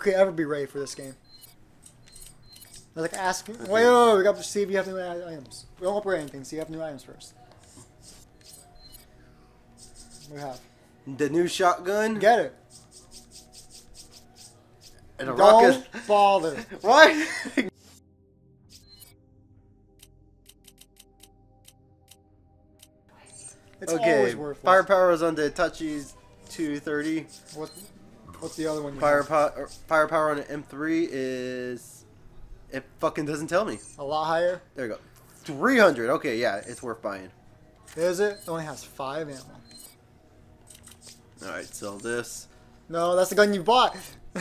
could ever be ready for this game. I was like asking, wait, we got to see if you have new items. We don't upgrade anything, so you have new items first. What do we have? The new shotgun. Get it. And a Don't rocket. bother. What? It's Okay, always worthless. firepower is on the Takeuchi's 230. What's the other one? Firepower on the M3 is... It fucking doesn't tell me. A lot higher? There you go. 300. Okay, yeah, it's worth buying. Is it? It only has 5 ammo. Alright, sell this. No, that's the gun you bought.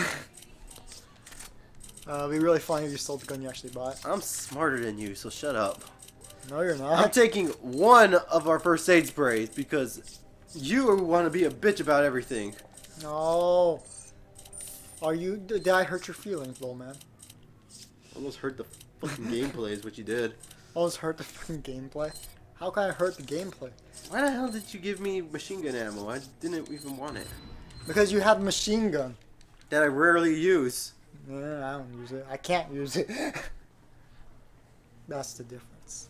It'd be really funny if you sold the gun you actually bought. I'm smarter than you, so shut up. No, you're I'm not. taking one of our first aid sprays because you want to be a bitch about everything. No. Are you? Did I hurt your feelings, little man? Almost hurt the fucking gameplay is what you did. Almost hurt the fucking gameplay. How can I hurt the gameplay? Why the hell did you give me machine gun ammo? I didn't even want it. Because you have a machine gun. That I rarely use. Yeah, I don't use it. I can't use it. That's the difference.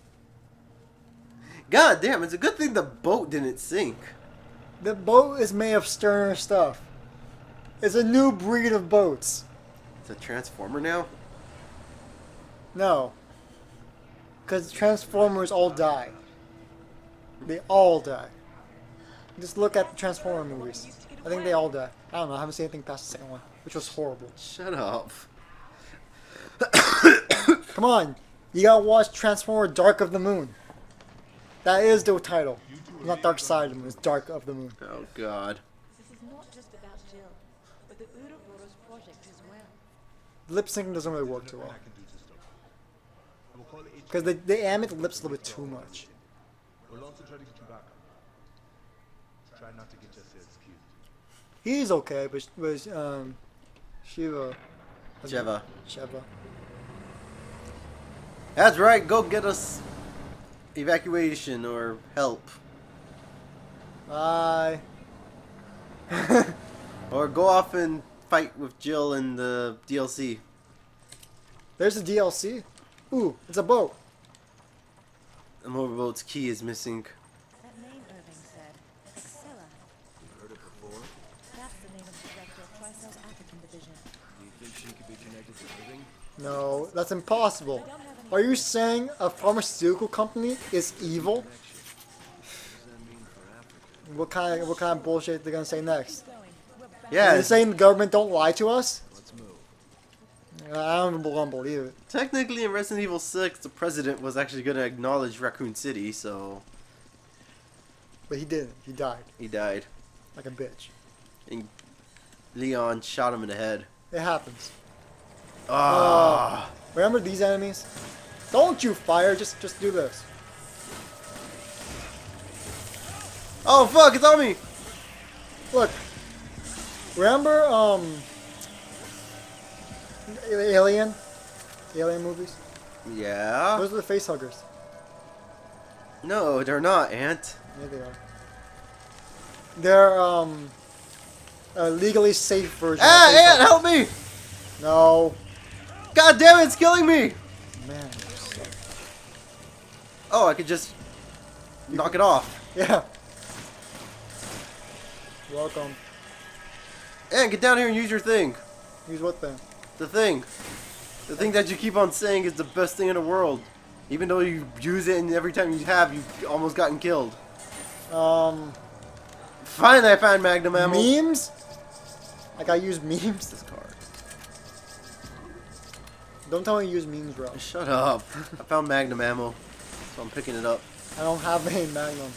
God damn, it's a good thing the boat didn't sink. The boat is made of sterner stuff. It's a new breed of boats. It's a transformer now? No. Because Transformers all die. They all die. Just look at the Transformer movies. I think they all die. I don't know, I haven't seen anything past the second one, which was horrible. Shut up. Come on, you gotta watch Transformer Dark of the Moon. That is the title. Not Dark Side of the Moon, it's Dark of the Moon. Oh god. This is not just about Jill, but the Ueda project as well. Lip syncing doesn't really work too well. Because they animate the lips a little bit too much. We'll also try to get you back. Try not to get yourselves killed. He's okay, but Sheva. That's right, go get us evacuation or help. Bye. Or go off and fight with Jill in the DLC. There's a DLC. Ooh, it's a boat. The motorboat's key is missing. That name Irving said, Excella. You heard it before? That's the name of the director of Tricell's African division. Do you think she could be connected to Irving? No, that's impossible. Are you saying a pharmaceutical company is evil? What does that mean for Africa? What kind of bullshit are they gonna say next? Yeah, They're saying the government don't lie to us? Let's move. I don't even believe it. technically in Resident Evil 6, the president was actually going to acknowledge Raccoon City, so But he didn't. He died. he died. Like a bitch. And Leon shot him in the head. It happens. Ah. Remember these enemies? Don't you fire, just do this. Oh fuck, it's on me! Look. Remember Alien? Alien movies? Yeah? Those are the face huggers. No, they're not, Ant. Yeah, they are. They're a legally safe version. Ah, of face Ant, huggers. help me! No. God damn it, it's killing me! Man, you suck. Oh, I could just knock it off. Yeah. Welcome. Ant, get down here and use your thing. Use what thing? The thing. The thing that you keep on saying is the best thing in the world. Even though you use it and every time you have, you've almost gotten killed. Finally, I found Magnum ammo. Memes? Like I use memes? This card. Don't tell me you use memes, bro. Shut up. I found Magnum ammo, so I'm picking it up. I don't have any Magnum.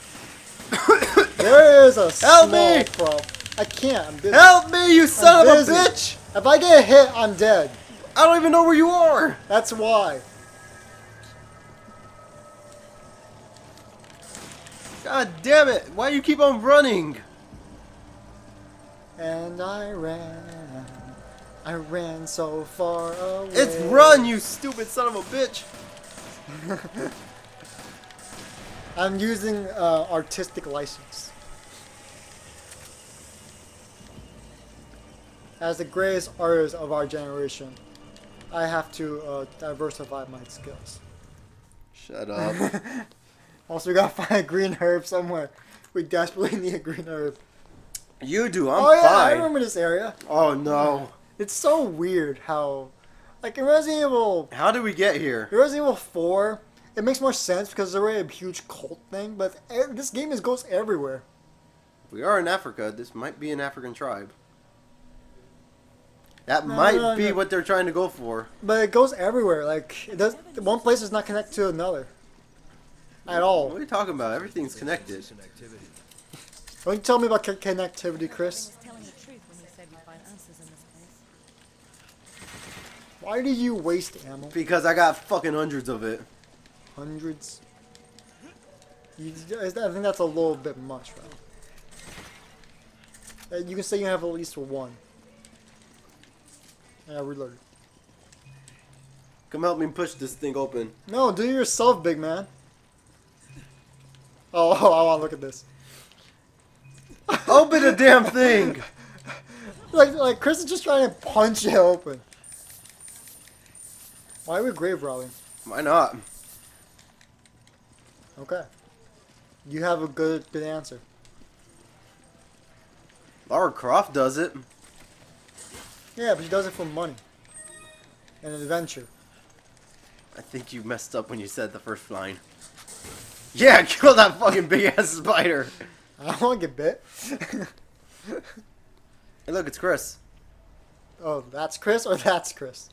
There is a Help small me! problem. I can't. I'm busy. Help me, you son of busy. a bitch! If I get hit, I'm dead. I don't even know where you are! That's why. God damn it! Why do you keep on running? And I ran so far away. It's run, you stupid son of a bitch! I'm using artistic license. As the greatest artist of our generation, I have to diversify my skills. Shut up. Also, we gotta find a green herb somewhere. We desperately need a green herb. You do. I'm Oh yeah, I fine. remember this area. Oh no. It's so weird how, like in Resident Evil, How did we get here? Resident Evil 4, it makes more sense because it's already a huge cult thing. But this game goes everywhere. We are in Africa. This might be an African tribe. That might be what they're trying to go for. But it goes everywhere. Like it does. One place is not connected to another. At all. What are you talking about? Everything's connected. Recent activity. Don't you tell me about connectivity, Chris. He was telling the truth when he said we'd find answers in this place. Why did you waste ammo? Because I got fucking hundreds of it. Hundreds. I think that's a little bit much, right? You can say you have at least one. Yeah, reload. Come help me push this thing open. No, do it yourself, big man. Oh, I want to look at this. Open the damn thing! Like Chris is just trying to punch it open. Why are we grave robbing? Why not? Okay. You have a good answer. Lara Croft does it. Yeah, but she does it for money. And an adventure. I think you messed up when you said the first line. Yeah, kill that fucking big ass spider. I don't want to get bit. Hey look, it's Chris. Oh, that's Chris or that's Chris?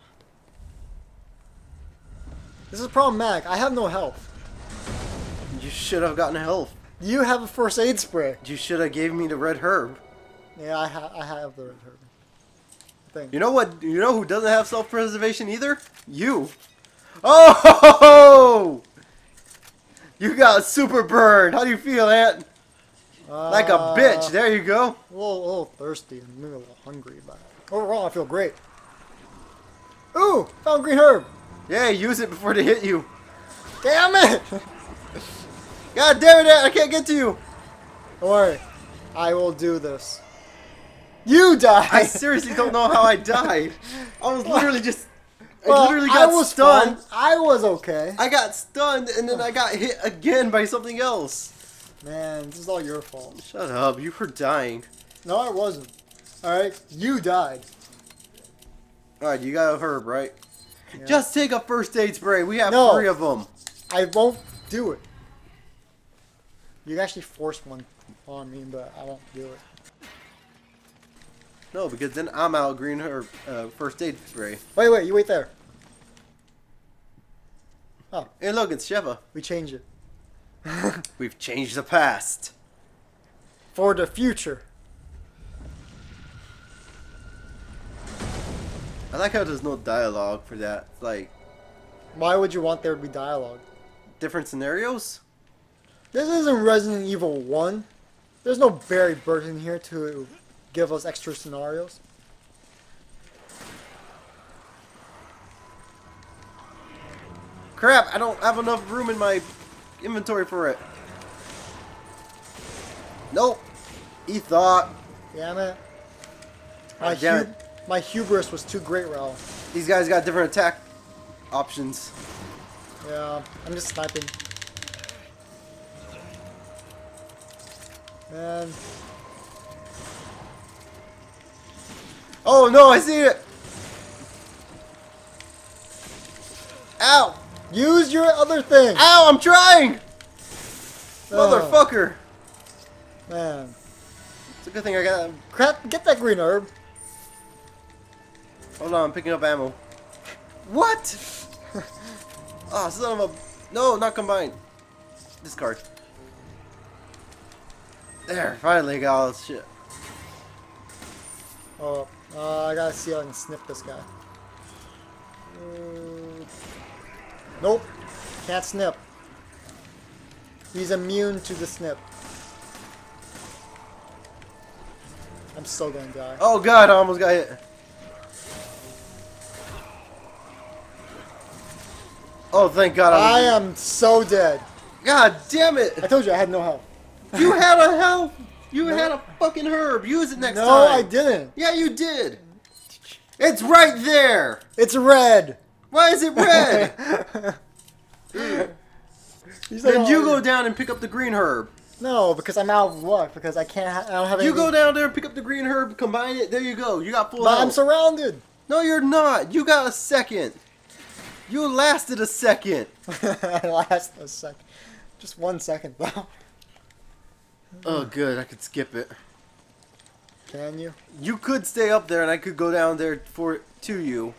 This is problematic. I have no health. You should have gotten help. You have a first aid spray. You should have gave me the red herb. Yeah, I have the red herb. Thing. You know what? You know who doesn't have self-preservation either? You. Oh! You got super burned. How do you feel, Ant? Like a bitch. There you go. A little thirsty and maybe a little hungry, but overall I feel great. Ooh, found green herb. Yeah, use it before they hit you. Damn it! God damn it, Ant, I can't get to you. Don't worry, I will do this. You died. I seriously don't know how I died. I was literally just... Well, I literally got was stunned. fine. I was okay. I got stunned and then I got hit again by something else. Man, this is all your fault. Shut up, you were dying. No, I wasn't. Alright, you died. Alright, you got a herb, right? Yeah. Just take a first aid spray. We have No. 3 of them. I won't do it. You can actually force one on me, but I won't do it. No, because then I'm out green herb first aid spray. Wait, you wait there. Oh, Hey, look, it's Sheva. we change it. We've changed the past. For the future. I like how there's no dialogue for that. Like, Why would you want there to be dialogue? different scenarios? This isn't Resident Evil 1. There's no Barry Burton here to give us extra scenarios. Crap, I don't have enough room in my inventory for it. Nope. He thought. Damn it. Damn it. My hubris was too great, Raul. These guys got different attack options. Yeah, I'm just sniping. Man. Oh no, I see it! Ow! Use your other thing! Ow, I'm trying! Oh, Motherfucker! man. It's a good thing I got... Crap, get that green herb. Hold on, I'm picking up ammo. What? Oh, son of a... No, not combined. Discard. There, finally got all this shit. Oh, I gotta see if I can snip this guy. Nope, can't snip. He's immune to the snip. I'm still gonna die. Oh god, I almost got hit. Oh, thank god. I am so dead. God damn it! I told you I had no health. You had a health! You had a fucking herb. Use it next time. No, I didn't. Yeah, you did. It's right there. It's red. Why is it red? Then you go down and pick up the green herb. No, because I'm out of luck. Because I can't. I don't have. You go down there and pick up the green herb, combine it. There you go. You got full But health. I'm surrounded. No, you're not. You got a second. You lasted a second. I last a second. Just 1 second though. Oh, good. I could skip it. Can you? You could stay up there, and I could go down there to you.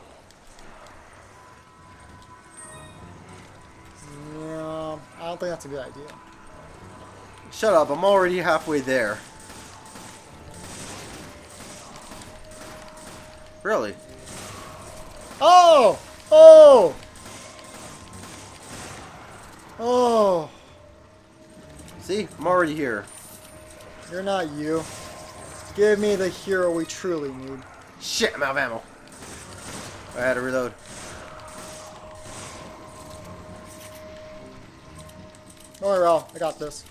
Yeah, I don't think that's a good idea. Shut up. I'm already halfway there. Really? Oh! Oh! Oh! See? I'm already here. You're not you. Give me the hero we truly need. Shit, I'm out of ammo. I had to reload. Don't worry, Raul. I got this.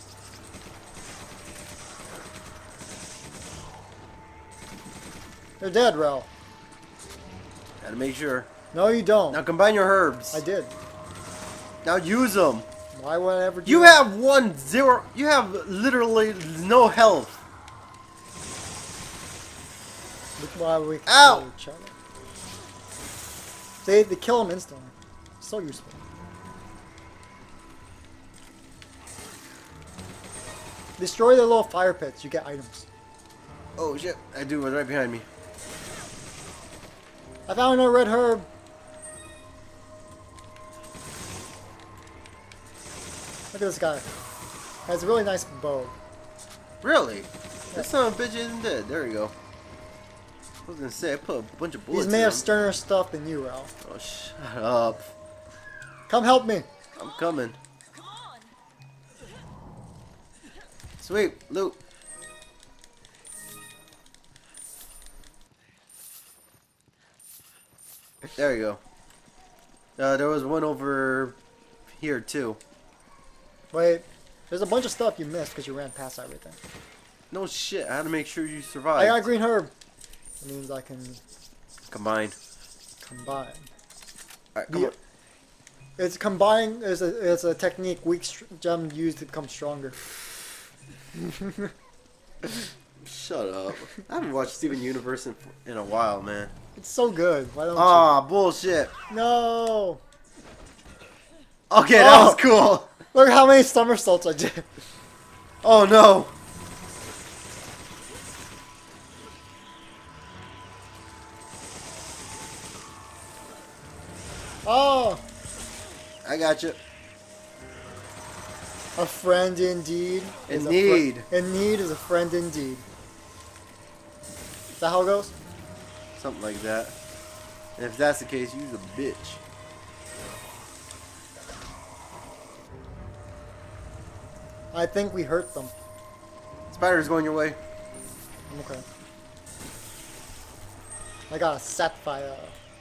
You're dead, Raul. Had to make sure. No, you don't. Now combine your herbs. I did. Now use them. Why would I ever do You that? have 1-0. You have literally no health. Look why we Ow! kill each other. They kill him instantly. So useful. Destroy the little fire pits. You get items. Oh shit! I do. It was right behind me. I found a red herb. Look at this guy. Has a really nice bow. Really? That son of a bitch isn't dead. There we go. I was gonna say I put a bunch of bullets. He's made in of him. sterner stuff than you, Ralph. Oh shut up! Come help me. I'm coming. Sweet loot. There you go. There was one over here too. Wait, there's a bunch of stuff you missed because you ran past everything. No shit. I had to make sure you survived. I got a green herb. That means I can Combine. combine. Alright, come on. It's combining is a technique weak gem used to become stronger. Shut up. I haven't watched Steven Universe in a while, man. It's so good. Why don't Ah, bullshit. you? No. Okay, that was cool. Look how many somersaults I did. Oh no. Oh, I got you. a friend indeed. In is need. In need is a friend indeed. Is that how it goes? Something like that. And if that's the case, you's a bitch. I think we hurt them. Spider's going your way. I'm okay. I got a set fire.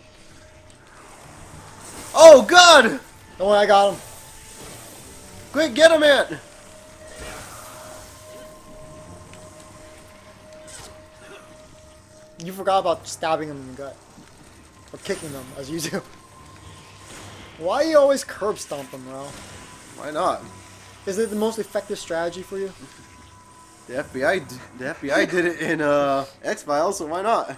Oh god! Don't worry, I got him. Quick, get him, man! You forgot about stabbing him in the gut. Or kicking them, as you do. Why do you always curb stomp them, bro? Why not? Is it the most effective strategy for you? The FBI did it in X-Files, so why not?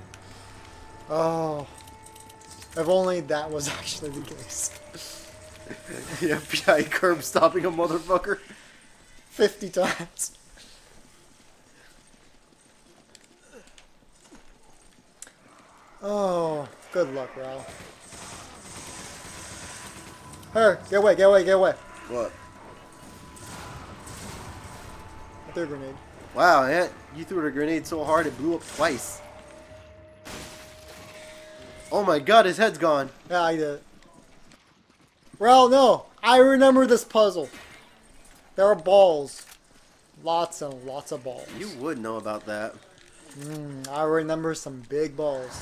Oh. If only that was actually the case. The FBI curb stopping a motherfucker. 50 times. Oh, good luck, Ralph. Her, get away, get away, get away. What? I threw a grenade. Wow, man, you threw the grenade so hard it blew up twice. Oh my god, his head's gone. Yeah, I did. Well, no, I remember this puzzle. There are balls. Lots and lots of balls. You would know about that. I remember some big balls.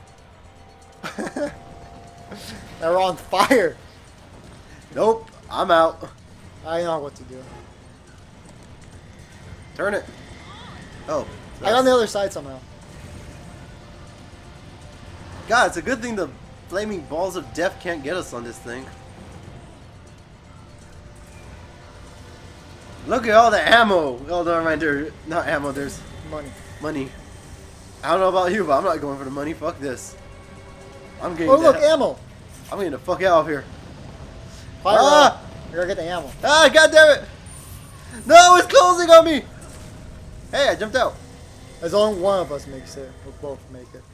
They're on fire. Nope, I'm out. I know what to do. Turn it. Oh. I got on the other side somehow. God, it's a good thing the flaming balls of death can't get us on this thing. Look at all the ammo. Oh, never mind. There's not ammo. There's Money. money. I don't know about you, but I'm not going for the money. Fuck this. I'm getting. Oh look, ammo. I'm getting the fuck out of here. Fire Ah! I gotta get the ammo. Ah! God damn it! No, it's closing on me. Hey, I jumped out. As long as one of us makes it, we'll both make it.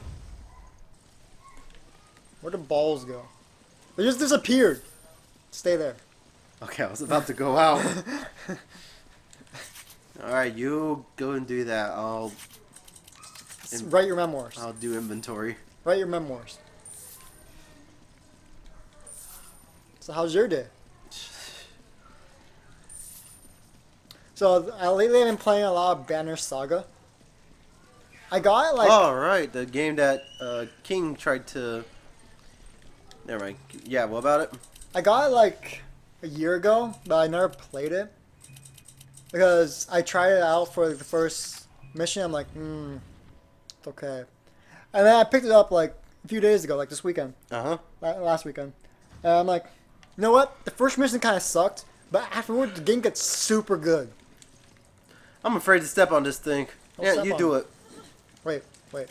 Where'd the balls go? They just disappeared. Stay there. Okay, I was about to go out. Alright, you go and do that. Write your memoirs. I'll do inventory. Write your memoirs. So how's your day? So lately I've been playing a lot of Banner Saga. I got it like... Oh, right. The game that King tried to... Never mind. Yeah, what about it? I got it like a year ago, but I never played it. Because I tried it out for the first mission. I'm like, it's okay. And then I picked it up like a few days ago, like this weekend. Uh-huh. Last weekend. And I'm like, you know what? The first mission kind of sucked, but afterward the game gets super good. I'm afraid to step on this thing. Don't Yeah, step you on do it. it. Wait.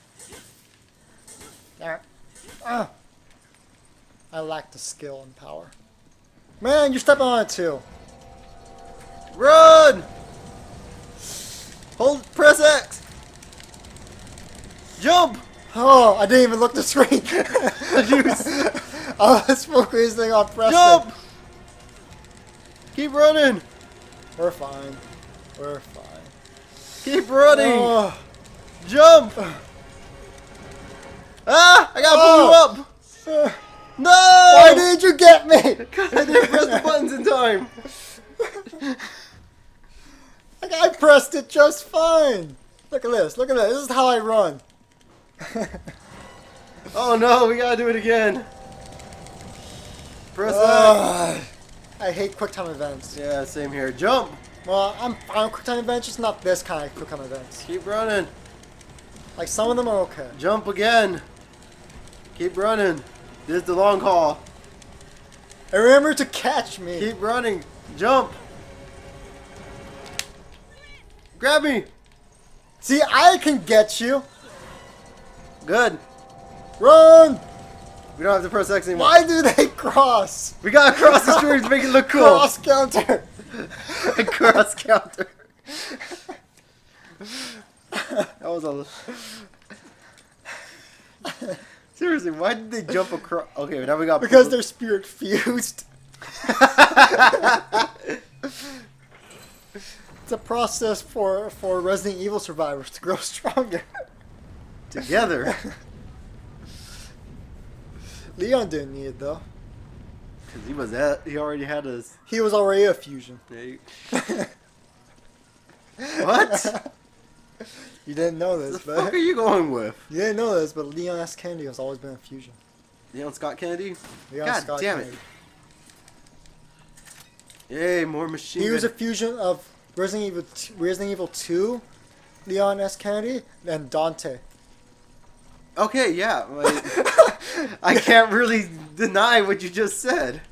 Ah. I lack the skill and power. Man, you're stepping on it too. Run! Hold, press X! Jump! Oh, I didn't even look the screen. I was focusing on pressing. Jump! Keep running! We're fine. We're fine. Keep running! Oh. Jump! Ah! I gotta pull you up! No! Why did you get me? I didn't press the buttons in time! I pressed it just fine. Look at this. Look at this. This is how I run. Oh no, we gotta do it again. Press X. I hate QuickTime events. Yeah, same here. Jump! Well, I'm fine with QuickTime events, just not this kind of QuickTime events. Keep running. Like, some of them are okay. Jump again. Keep running. This is the long haul. And remember to catch me. Keep running. Jump. Grab me. See, I can get you. Good. Run! We don't have to press X anymore. Why do they cross? We gotta cross the street to make it look cool. Cross counter. Cross counter. That was a... Seriously, why did they jump across? Okay, now we got... Because they're spirit fused. It's a process for Resident Evil survivors to grow stronger. Together. Leon didn't need it though. Because he already had his... He was already a fusion. What? You didn't know this, The fuck but are you going with? you didn't know this, but Leon S. Kennedy has always been a fusion. Leon Scott Kennedy? Leon God Scott damn Kennedy. it. Yay, more machine He was a gun. fusion of Resident Evil 2, Leon S. Kennedy, and Dante. Okay, yeah. Like, I can't really deny what you just said.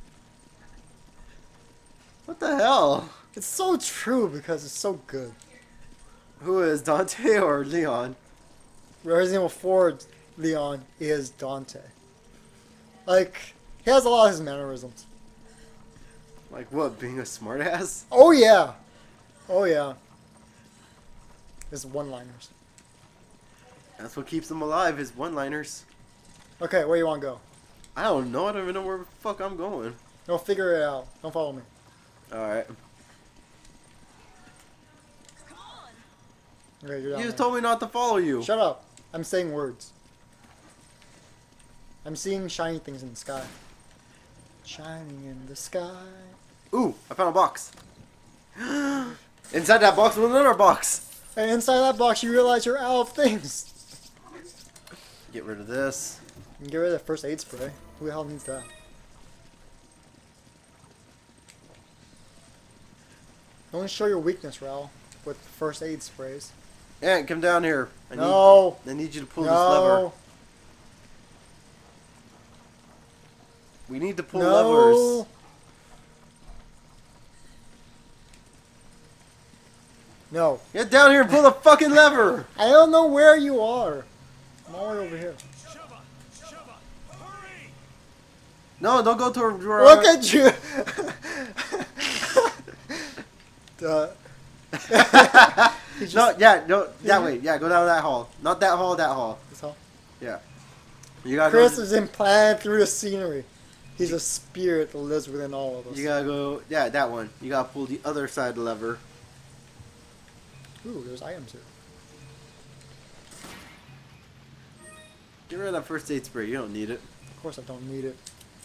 What the hell? It's so true because it's so good. Who is Dante or Leon? Resident Evil 4 Leon is Dante. Like, he has a lot of his mannerisms. Like what, being a smartass? Oh yeah! Oh yeah. His one-liners. That's what keeps him alive, his one-liners. Okay, where you want to go? I don't know, I don't even know where the fuck I'm going. No, figure it out. Don't follow me. Alright. Okay, you're You down just there. told me not to follow you. Shut up. I'm saying words. I'm seeing shiny things in the sky. Shining in the sky. Ooh, I found a box. Inside that box was another box. And inside that box, you realize you're out of things. Get rid of this. You can get rid of the first aid spray. Who the hell needs that? Don't show your weakness, Raul. with first aid sprays. Ant, come down here. I need you to pull this lever. No. We need to pull levers. No. Get down here and pull the fucking lever. I don't know where you are. I'm all the way over here. No, don't go to a drawer. Look at you. No, yeah, no, that way. Yeah, go down that hall. Not that hall, that hall. This hall? Yeah. You gotta Chris go. is implanted through the scenery. He's a spirit that lives within all of us. You gotta go. Yeah, that one. You gotta pull the other side of the lever. Ooh, there's items here. Get rid of that first aid spray. You don't need it. Of course I don't need it.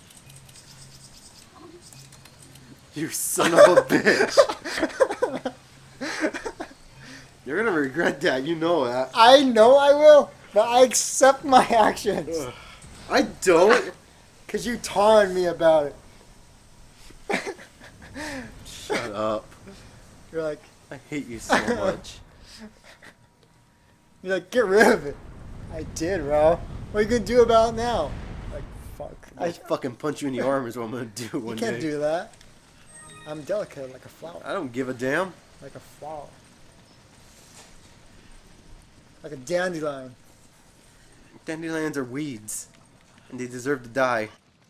You son of a bitch. You're gonna regret that. You know that. I know I will, but I accept my actions. I don't. Because you taunted me about it. Shut up. You're like, I hate you so much. You're like, get rid of it. I did, bro. What are you gonna do about it now? Like, fuck. I fucking punch you in the arm is what I'm gonna do one day. You can't do that. I'm delicate like a flower. I don't give a damn. Like a flower. Like a dandelion. Dandelions are weeds, and they deserve to die.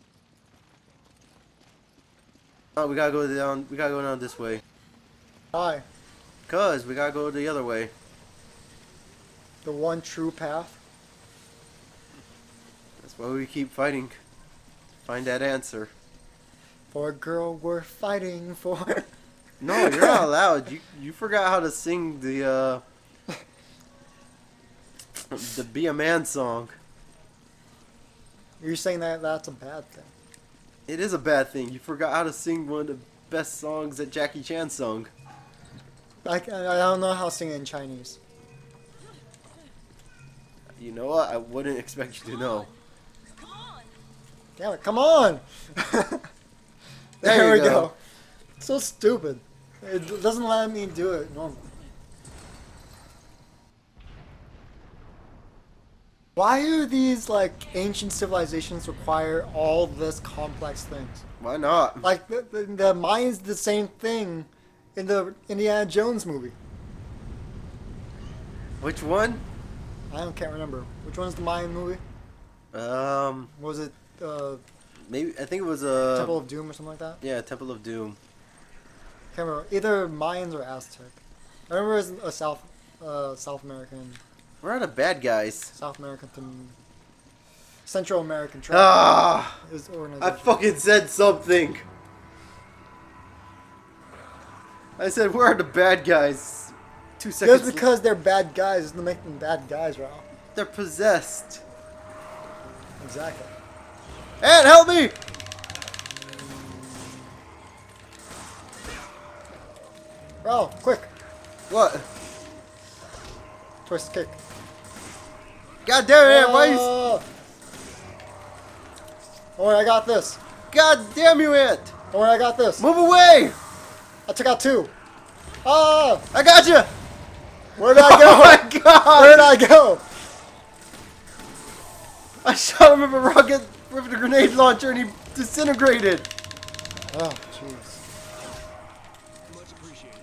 Oh, we gotta go down. We gotta go down this way. Why? Cause we gotta go the other way. The one true path. That's why we keep fighting. Find that answer. For a girl worth fighting for. No, you're not allowed. You forgot how to sing the Be a Man song. You're saying that that's a bad thing. It is a bad thing. You forgot how to sing one of the best songs that Jackie Chan sung. I don't know how to sing it in Chinese. You know what? I wouldn't expect you to know. Damn it, come on! There we you go. go. So stupid. It doesn't let me do it normally. Why do these, like, ancient civilizations require all this complex things? Why not? Like, the Mayans did the same thing in the Indiana Jones movie. Which one? Can't remember. Which one's the Mayan movie? Was it, Maybe I think it was Temple of Doom or something like that? Yeah, Temple of Doom. Can't remember. Either Mayans or Aztec. I remember it was a South American... Where are the bad guys? South American to Central American tribe. Ah! Is I organization. fucking said something. I said, where are the bad guys? 2 seconds. Just because they're bad guys doesn't make them bad guys, Ralph. They're possessed. Exactly. Ant, help me! Ralph, quick. What? Twist kick. God damn it, Ant, why you... Don't worry, I got this. God damn you, Ant! Don't worry, I got this. Move away! I took out 2. Ah! I got you! Where did I go? Oh my god! Where did I go? I shot him with a rocket with a grenade launcher and he disintegrated. Oh, jeez. Much appreciated.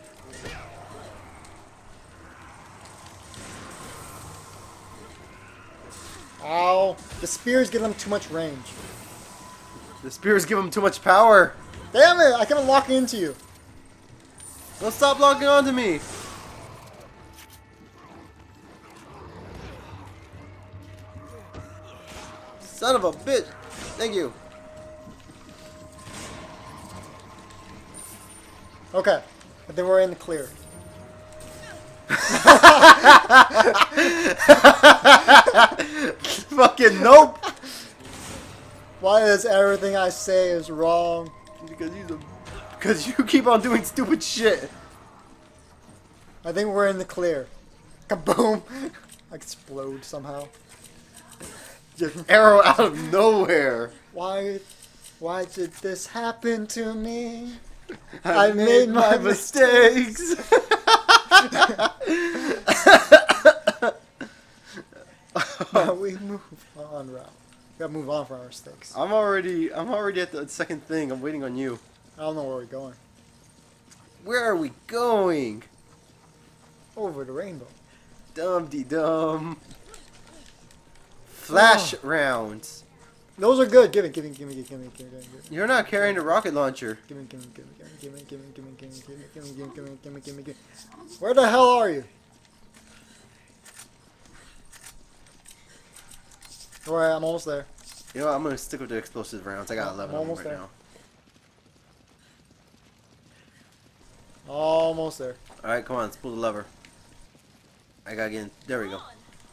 Ow. The spears give them too much range. The spears give him too much power. Damn it! I kept locking into you. Don't stop locking onto me. Son of a bitch. Thank you. Okay. I think we're in the clear. Fucking nope. Why is everything I say is wrong? Because you keep on doing stupid shit. I think we're in the clear. Kaboom! I explode somehow. Arrow out of nowhere. Why did this happen to me? I made my mistakes. on, Ralph. We gotta move on from our mistakes. I'm already at the second thing. I'm waiting on you. I don't know where we're going. Where are we going? Over the rainbow. Dum-de-dum. Flash rounds. Those are good. Give me. You're not carrying a rocket launcher. Give me. Where the hell are you? Alright, I'm almost there. You know what, I'm gonna stick with the explosive rounds. I got 11 of them almost right there. now. Almost there. Alright, come on, let's pull the lever. I gotta get in. There we go.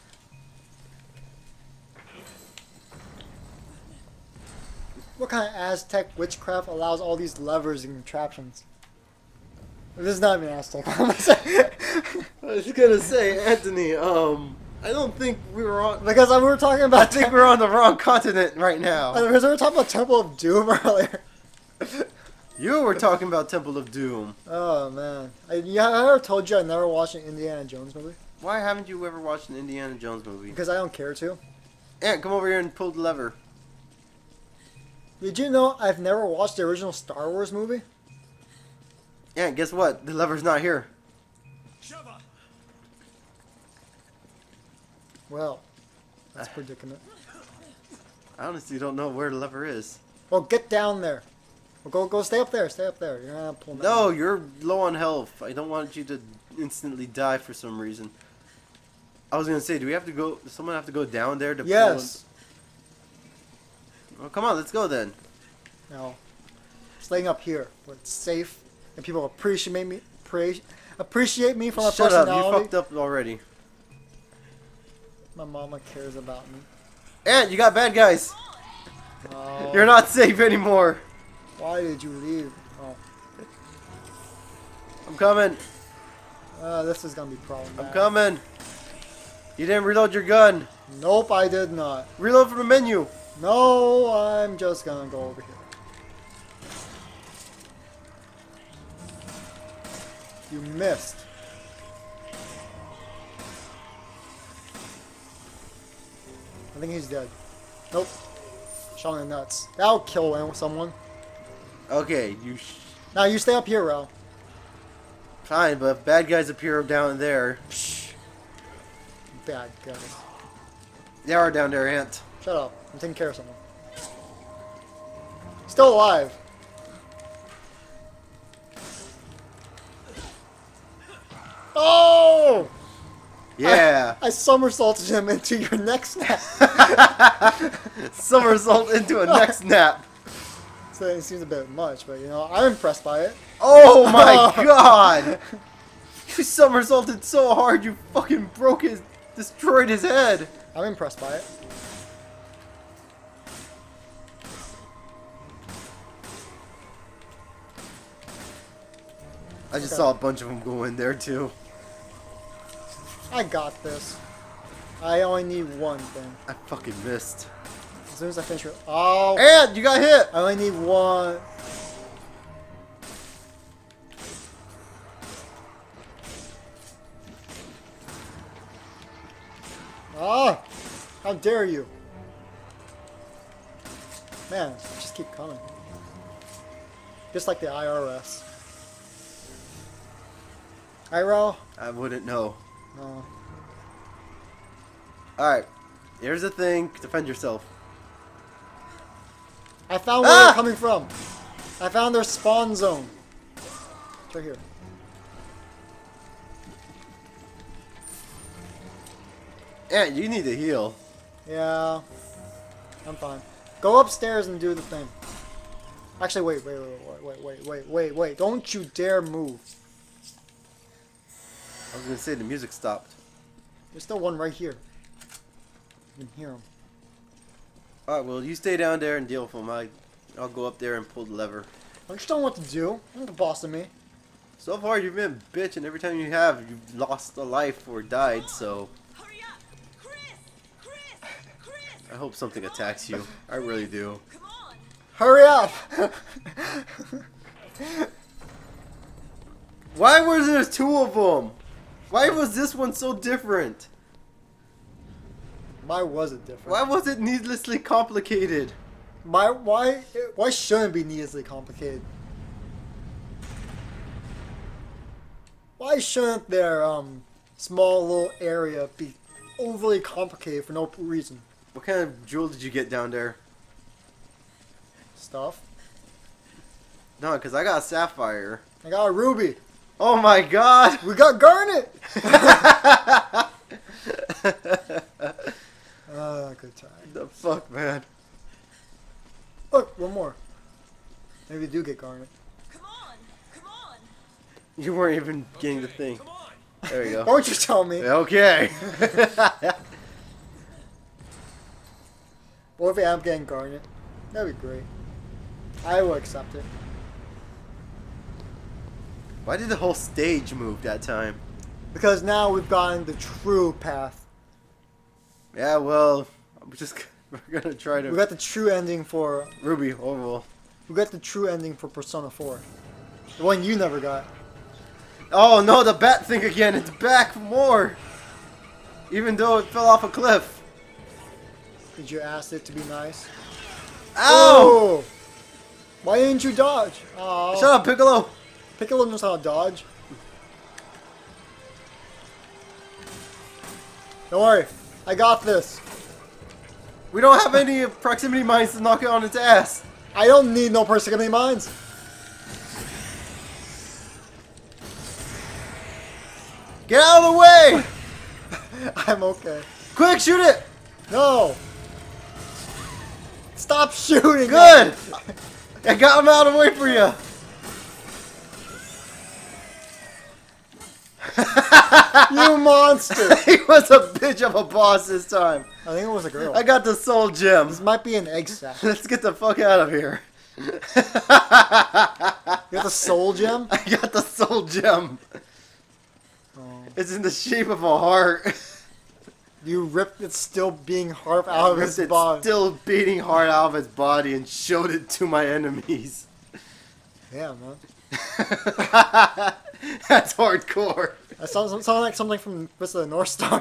What kind of Aztec witchcraft allows all these levers and contraptions? This is not even Aztec. I was gonna say, Anthony, I don't think we were on. Because we were talking about. I think we're on the wrong continent right now. Because we were talking about Temple of Doom earlier. You were talking about Temple of Doom. Oh man, I ever told you I never watched an Indiana Jones movie? Why haven't you ever watched an Indiana Jones movie? Because I don't care to. Ant, come over here and pull the lever. Did you know I've never watched the original Star Wars movie? Ant, guess what? The lever's not here. Well, that's a predicament. I honestly don't know where the lever is. Well, get down there. Well, go stay up there. Stay up there. You're not pulling. No, you're low on health. I don't want you to instantly die for some reason. I was gonna say, do we have to go? Does someone have to go down there to? Yes. Well, come on, let's go then. No. Staying up here where it's safe and people appreciate me. Appreciate me for my Shut personality. up! You fucked up already. My mama cares about me. Ant, you got bad guys. Oh, You're not safe anymore. why did you leave? Oh, I'm coming. this is gonna be problematic. I'm coming. You didn't reload your gun. Nope, I did not. Reload from the menu. No, I'm just gonna go over here. You missed. I think he's dead. Nope. Shot in the nuts. That'll kill someone. Okay, Now you stay up here, Ral. fine, but if bad guys appear down there, Bad guys. they are down there, Ant. Shut up. I'm taking care of someone. Still alive. Oh! Yeah. I somersaulted him into your neck snap. Somersault into a neck snap. So it seems a bit much, but you know, I'm impressed by it. Oh my god! You somersaulted so hard you fucking destroyed his head. I'm impressed by it. I just saw a bunch of them go in there too. I got this. I only need one thing. I fucking missed. As soon as I finish it. Oh! And you got hit! I only need one. Ah! How dare you? Man, just keep coming. Just like the IRS. IRL? I wouldn't know. No. Alright. Here's the thing. Defend yourself. I found where they're coming from. I found their spawn zone. It's right here. Ant, you need to heal. Yeah. I'm fine. Go upstairs and do the thing. Actually, wait. Don't you dare move. I was gonna say the music stopped. There's still one right here. You can hear him. Alright, well, you stay down there and deal with them. I'll go up there and pull the lever. I just don't know what to do. You're the boss of me. So far, you've been a bitch, and every time you have, you've lost a life or died, so... Hurry up! Chris! I hope something attacks you. I really do. Come on! Hurry up! Why was there two of them? Why was this one so different? Why was it different? Why was it needlessly complicated? Why shouldn't it be needlessly complicated? Why shouldn't their small little area be overly complicated for no reason? What kind of jewel did you get down there? Stuff. No, because I got a sapphire. I got a ruby. Oh my god! We got garnet. Good time. The fuck, man? Look, one more. Maybe we do get garnet. Come on! Come on! You weren't even getting the thing. There you go. Don't you tell me. Okay. What if I am getting garnet? That'd be great. I will accept it. Why did the whole stage move that time? Because now we've gotten the true path. Yeah, well, we're gonna try to. We got the true ending for. Ruby Oval. We got the true ending for Persona 4. The one you never got. Oh no, the bat thing again! It's back for more! Even though it fell off a cliff. Did you ask it to be nice? Ow! Oh! Why didn't you dodge? Oh. Shut up, Piccolo! Piccolo knows how to dodge. Don't worry, I got this. We don't have any proximity mines to knock it on its ass. I don't need no proximity mines. Get out of the way! I'm okay. Quick, shoot it! No! Stop shooting! Good! I got him out of the way for you! You monster! He was a bitch of a boss this time. I think it was a girl. I got the soul gem. This might be an egg sack. Let's get the fuck out of here. You got the soul gem? I got the soul gem. Oh. It's in the shape of a heart. You ripped its still being heart out of his It's body. still beating hard out of his body and showed it to my enemies. Yeah, man. That's hardcore. That sounds like something from Fist of the North Star.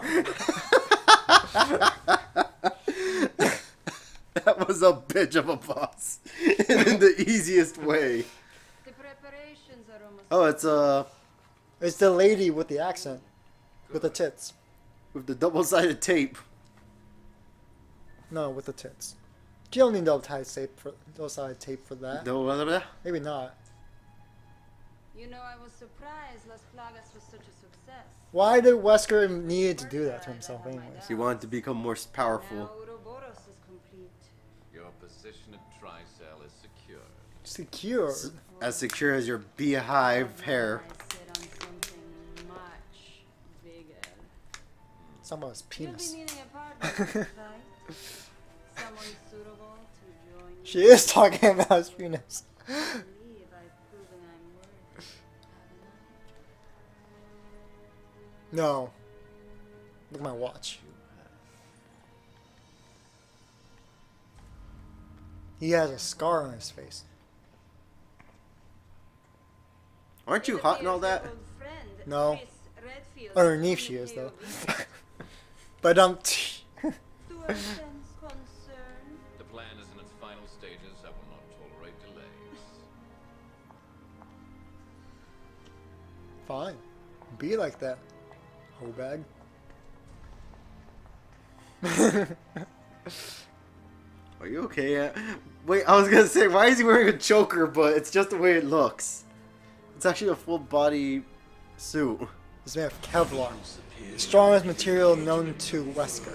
That was a bitch of a boss. In the easiest way. The preparations are almost. Oh, It's the lady with the accent. With the tits. with the double-sided tape. No, with the tits. You don't need double-sided tape for that. No, Maybe not. You know, I was surprised Las Plagas was such a success. Why did Wesker need to do that to himself anyways? He wanted to become more Now powerful. Ouroboros is complete. Your position at Tricell is secure. Secure. As secure as your beehive hair. I sit on something much bigger. Something about his You'll penis. be needing a partner, right? Someone suitable to join you. She is talking about his penis. I believe I've proven I'm worthy, haven't I? No. Look at my watch. He has a scar on his face. Aren't you hot and all that? No. Underneath she is though. But To a sense concerned. The plan is in its final stages. I will not tolerate delays. fine. Be like that. Hoe bag. Are you okay? Wait, I was gonna say, why is he wearing a choker, but it's just the way it looks. It's actually a full body suit. It's made of Kevlar. The strongest material known to Wesker.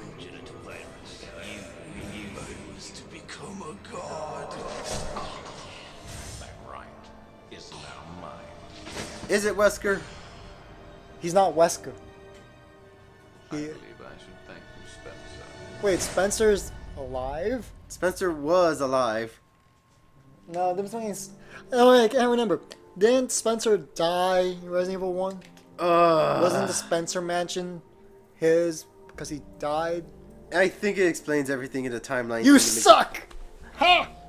To become a god. That right is now mine. Is it Wesker? He's not Wesker. I He, believe I should thank you, Spencer. wait, Spencer's alive? Spencer was alive. No, there was only. Oh, wait, I can't remember. Didn't Spencer die in Resident Evil 1? Wasn't the Spencer mansion his because he died? I think it explains everything in the timeline. You suck! Ha!